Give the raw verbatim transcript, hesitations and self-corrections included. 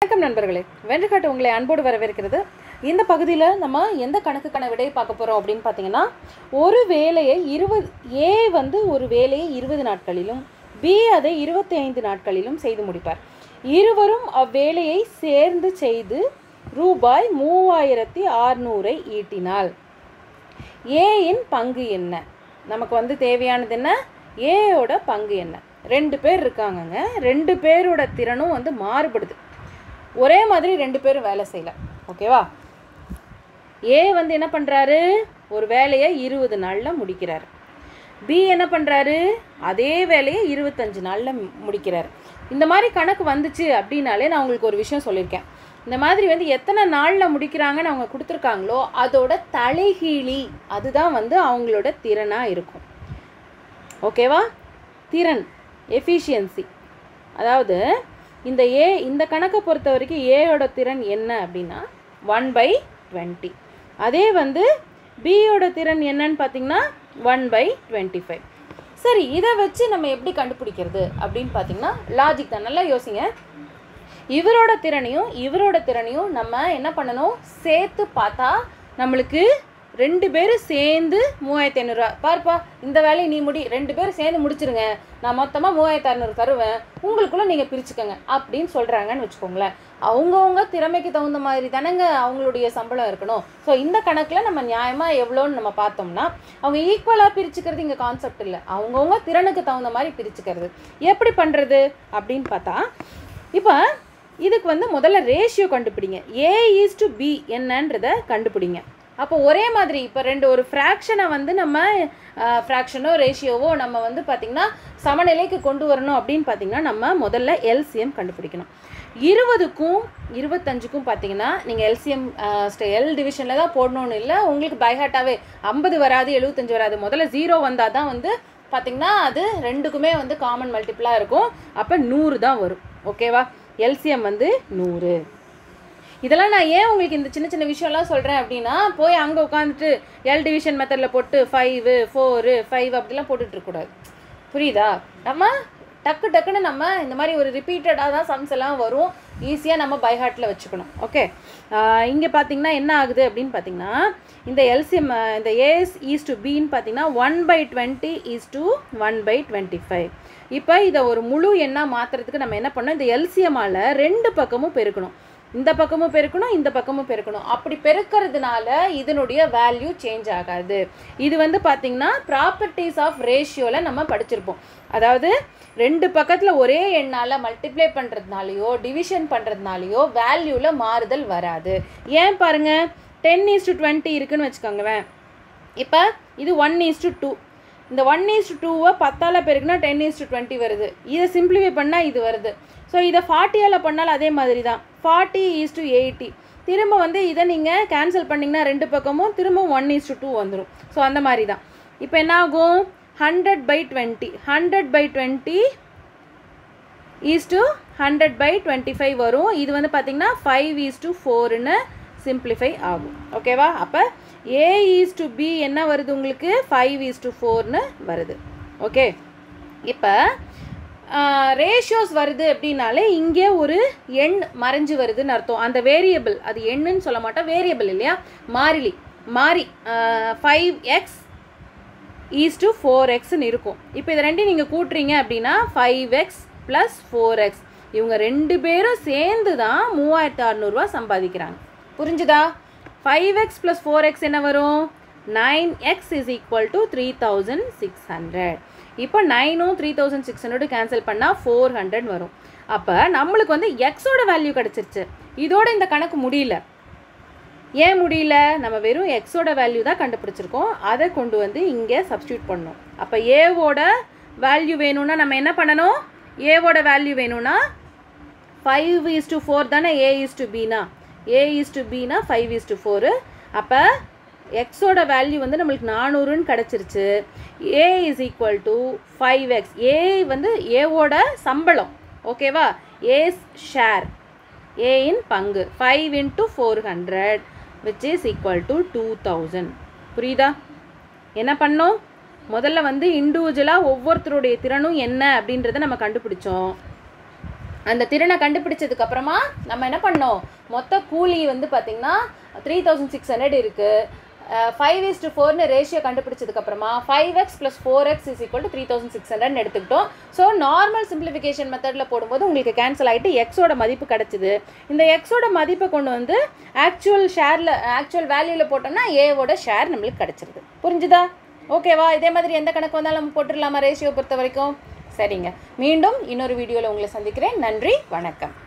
வணக்கம் நண்பர்களே, வென்றுகாட்டு உங்களை அன்போடு வரவேற்கிறது. இந்த பகுதியில் நம்ம எந்த கணக்குக்கான விடையை பார்க்க போகிறோம் அப்படின்னு பார்த்தீங்கன்னா, ஒரு வேலையை இருபது ஏ வந்து ஒரு வேலையை இருபது நாட்களிலும் பி அதை இருபத்தி ஐந்து நாட்களிலும் செய்து முடிப்பார். இருவரும் அவ்வேலையை சேர்ந்து செய்து ரூபாய் மூவாயிரத்தி அறுநூறை ஈட்டினால் ஏயின் பங்கு என்ன? நமக்கு வந்து தேவையானது என்ன? ஏயோட பங்கு என்ன? ரெண்டு பேர் இருக்காங்கங்க, ரெண்டு பேரோட திறனும் வந்து மாறுபடுது. ஒரே மாதிரி ரெண்டு பேரும் வேலை செய்யல. ஓகேவா? ஏ வந்து என்ன பண்ணுறாரு? ஒரு வேலையை இருபது நாளில் முடிக்கிறார். பி என்ன பண்ணுறாரு? அதே வேலையை இருபத்தஞ்சு நாளில் முடிக்கிறார். இந்த மாதிரி கணக்கு வந்துச்சு அப்படின்னாலே நான் உங்களுக்கு ஒரு விஷயம் சொல்லியிருக்கேன். இந்த மாதிரி வந்து எத்தனை நாளில் முடிக்கிறாங்கன்னு அவங்க கொடுத்துருக்காங்களோ அதோட தலைகீழி அதுதான் வந்து அவங்களோட திறனாக இருக்கும். ஓகேவா? திறன், எஃபிஷியன்சி. அதாவது இந்த ஏ இந்த கணக்கை பொறுத்த வரைக்கும் ஏயோட திறன் என்ன அப்படின்னா ஒன் பை டுவெண்ட்டி. அதே வந்து பியோட திறன் என்னன்னு பார்த்தீங்கன்னா ஒன் பை டுவெண்ட்டி ஃபைவ். சரி, இதை வச்சு நம்ம எப்படி கண்டுபிடிக்கிறது அப்படின்னு பார்த்தீங்கன்னா லாஜிக் தான். நல்லா யோசிங்க. இவரோட திறனையும் இவரோட திறனையும் நம்ம என்ன பண்ணணும்? சேர்த்து பார்த்தா நம்மளுக்கு ரெண்டு பேரும் சேர்ந்து மூவாயிரத்தி ஐநூறுரூவா. பார்ப்பா, இந்த வேலையை நீ முடி, ரெண்டு பேரும் சேர்ந்து முடிச்சிருங்க, நான் மொத்தமாக மூவாயிரத்தி அறநூறு தருவேன், உங்களுக்குள்ளே நீங்கள் பிரிச்சுக்கோங்க அப்படின்னு சொல்கிறாங்கன்னு வச்சுக்கோங்களேன். அவங்கவுங்க திறமைக்கு தகுந்த மாதிரி தானேங்க அவங்களுடைய சம்பளம் இருக்கணும். ஸோ இந்த கணக்கில் நம்ம நியாயமாக எவ்வளோன்னு நம்ம பார்த்தோம்னா அவங்க ஈக்குவலாக பிரிச்சுக்கிறது இங்கே கான்செப்ட் இல்லை, அவங்கவுங்க திறனுக்கு தகுந்த மாதிரி பிரிச்சுக்கிறது. எப்படி பண்ணுறது அப்படின்னு பார்த்தா, இப்போ இதுக்கு வந்து முதல்ல ரேஷியோ கண்டுபிடிங்க. ஏ ஈஸ் டு பி என்னன்றதை கண்டுபிடிங்க. அப்போ ஒரே மாதிரி இப்போ ரெண்டு ஒரு ஃப்ராக்ஷனை வந்து நம்ம ஃப்ராக்ஷனோ ரேஷியோவோ நம்ம வந்து பார்த்திங்கன்னா சமநிலைக்கு கொண்டு வரணும் அப்படின்னு பார்த்திங்கன்னா நம்ம முதல்ல எல்சிஎம் கண்டுபிடிக்கணும். இருபதுக்கும் இருபத்தஞ்சுக்கும் பார்த்திங்கன்னா நீங்கள் எல்சிஎம் எல் டிவிஷனில் தான் போடணும்னு இல்லை, உங்களுக்கு பைஹாட்டாகவே ஐம்பது வராது, எழுபத்தஞ்சு வராது. முதல்ல ஜீரோ வந்தால் தான் வந்து பார்த்திங்கன்னா அது ரெண்டுக்குமே வந்து காமன் மல்டிப்ளாக இருக்கும். அப்போ நூறு தான் வரும். ஓகேவா? எல்சிஎம் வந்து நூறு. இதெல்லாம் நான் ஏன் உங்களுக்கு இந்த சின்ன சின்ன விஷயம்லாம் சொல்கிறேன் அப்படின்னா, போய் அங்கே உட்காந்துட்டு எல் டிவிஷன் மெத்தடில் போட்டு ஃபைவு ஃபோரு ஃபைவ் அப்படிலாம் போட்டுட்ருக்கூடாது. புரியுதா? நம்ம டக்கு டக்குன்னு நம்ம இந்த மாதிரி ஒரு ரிப்பீட்டடாக தான் சம்ஸ் எல்லாம் வரும், ஈஸியாக நம்ம பைஹார்ட்டில் வச்சுக்கணும். ஓகே, இங்கே பார்த்தீங்கன்னா என்ன ஆகுது அப்படின்னு பார்த்தீங்கன்னா, இந்த எல்சிஎம் இந்த ஏஎஸ் ஈஸ் டு பின்னு பார்த்தீங்கன்னா one by twenty is to one by twenty five. இப்போ இதை ஒரு முழு எண்ணாக மாற்றுறதுக்கு நம்ம என்ன பண்ணோம்? இந்த எல்சிஎம்மால் ரெண்டு பக்கமும் பெருக்கணும். இந்த பக்கமும் பெருக்கணும், இந்த பக்கமும் பெருக்கணும். அப்படி பெருக்கிறதுனால இதனுடைய வேல்யூ சேஞ்ச் ஆகாது. இது வந்து பார்த்திங்கன்னா ப்ராப்பர்ட்டிஸ் ஆஃப் ரேஷியோவில் நம்ம படிச்சிருப்போம். அதாவது ரெண்டு பக்கத்தில் ஒரே எண்ணால் மல்டிப்ளை பண்ணுறதுனாலையோ டிவிஷன் பண்ணுறதுனாலையோ வேல்யூவில் மாறுதல் வராது. ஏன் பாருங்கள், டென் ஈஸ் டு டுவெண்ட்டி இருக்குதுன்னு வச்சுக்கோங்களேன். இப்போ இது ஒன் ஈஸ் டு டூ. இந்த ஒன் ஈஸ் டு டூவை பத்தால் பெருக்குனா டென் ஈஸ் டு டுவெண்ட்டி வருது. இதை சிம்பிளிஃபை பண்ணால் இது வருது. ஸோ இதை ஃபார்ட்டியால் பண்ணாலும் அதே மாதிரி தான், ஃபார்ட்டி ஈஸ் டு எயிட்டி. திரும்ப வந்து இதை நீங்கள் கேன்சல் பண்ணிங்கன்னா ரெண்டு பக்கமும் திரும்ப ஒன் ஈஸ் டு டூ வந்துடும். ஸோ அந்த மாதிரி தான். இப்போ என்ன ஆகும்? Hundred by twenty hundred by twenty is to hundred by twenty five வரும். இது வந்து பார்த்திங்கன்னா ஃபைவ் ஈஸ் டு ஃபோர்னு சிம்பிளிஃபை ஆகும். ஓகேவா? அப்போ ஏ ஈஸ் டு பி என்ன வருது உங்களுக்கு? ஃபைவ் ஈஸ் டு ஃபோர்னு வருது. ஓகே, இப்போ ரேஷியோஸ் வருது அப்படின்னாலே இங்கே ஒரு எண் மறைஞ்சு வருதுன்னு அர்த்தம். அந்த வேரியபிள் அது எண்ணுன்னு சொல்ல மாட்டோம், வேரியபிள் இல்லையா, மாறிலி மாறி five x is to four எக்ஸ்ன்னு இருக்கும். இப்போ இதை ரெண்டையும் நீங்கள் கூட்டுறீங்க அப்படின்னா five x plus four x இவங்க ரெண்டு பேரும் சேர்ந்து தான் மூவாயிரத்து அறநூறுவா சம்பாதிக்கிறாங்க. புரிஞ்சுதா? Five x plus four x என்ன வரும்? Nine x is equal to three thousand six hundred. இப்போ நைனும் three thousand six hundred cancel பண்ணால் ஃபோர் ஹண்ட்ரட் வரும். அப்போ நம்மளுக்கு வந்து எக்ஸோட வேல்யூ கிடச்சிருச்சு. இதோட இந்த கணக்கு முடியல. ஏன் முடியல? நம்ம வெறும் எக்ஸோட வேல்யூ தான் கண்டுபிடிச்சிருக்கோம், அதை கொண்டு வந்து இங்கே சப்ஸ்டியூட் பண்ணணும். அப்போ ஏவோட வேல்யூ வேணும்னா நம்ம என்ன பண்ணணும்? ஏவோட வேல்யூ வேணும்னா ஃபைவ் ஈஸ் டு ஃபோர் தானே ஏ ஈஸ் டு பினா, ஏ ஈஸ் டு பினா ஃபைவ் ஈஸ் டு ஃபோரு. அப்போ எக்ஸோட வேல்யூ வந்து நம்மளுக்கு நானூறுன்னு கிடச்சிருச்சு. A is equal to five x. A வந்து ஏவோட சம்பளம். ஓகேவா? ஏஸ் ஷேர், ஏயின் பங்கு five into four hundred which is equal to two thousand. புரியுதா? என்ன பண்ணோம்? முதல்ல வந்து இண்டிவிஜுவலாக ஒவ்வொருத்தருடைய திறனும் என்ன அப்படின்றத நம்ம கண்டுபிடிச்சோம். அந்த திறனை கண்டுபிடிச்சதுக்கு அப்புறமா நம்ம என்ன பண்ணோம், மொத்த கூலி வந்து பார்த்திங்கன்னா த்ரீ தௌசண்ட் சிக்ஸ் ஹண்ட்ரட் இருக்குது. ஃபைவ் இஸ் டு ஃபோர்னு ரேஷியோ கண்டுபிடிச்சதுக்கப்புறமா five x plus four x is equal to three thousand six ஹண்ட்ரட்னு எடுத்துக்கிட்டோம். ஸோ நார்மல் சிம்பிளிஃபிகேஷன் மெத்தடில் போடும்போது உங்களுக்கு கேன்சல் ஆகிட்டு எக்ஸோட மதிப்பு கிடச்சிது. இந்த எக்ஸோட மதிப்பை கொண்டு வந்து ஆக்சுவல் ஷேரில் ஆக்சுவல் வேல்யூவில் போட்டோம்னா ஏவோட ஷேர் நம்மளுக்கு கிடச்சிருது. புரிஞ்சுதா? ஓகேவா? இதே மாதிரி எந்த கணக்கு வந்தாலும் நம்ம போட்டுடலாமா ரேஷியோ பொறுத்த வரைக்கும்? சரிங்க, மீண்டும் இன்னொரு வீடியோவில் உங்களை சந்திக்கிறேன். நன்றி, வணக்கம்.